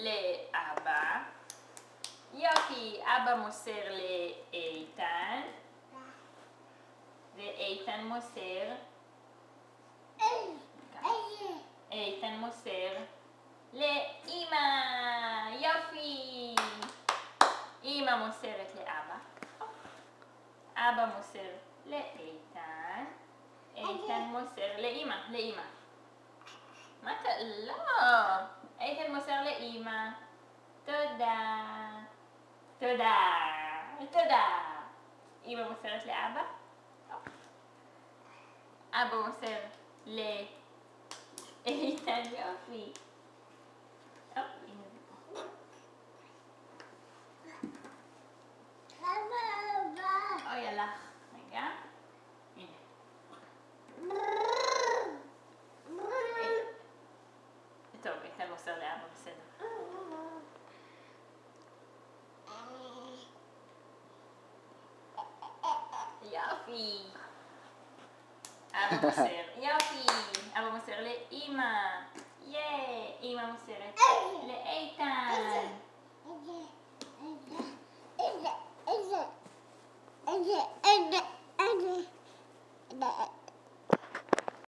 לאבא. יופי, אבא מוסר לאיתן. ואיתן מוסר. איתן מוסר לאמא. יופי. אמא מוסרת לאבא. אבא מוסר לאיתן. איתן מוסר לאמא. לאמא. מה אתה? לא. איתן מוסר לאמא. תודה. תודה. תודה. אמא מוסרת לאבא. אבא מוסר לאיתן. יופי. הנה זה פה. אוי, הלך. רגע. הנה. טוב, איתן מוסר לאבא, בסדר. יופי. אבא מוסר. יופי. אבא מוסר לאמא. ייי. אמא מוסרת לאיתן.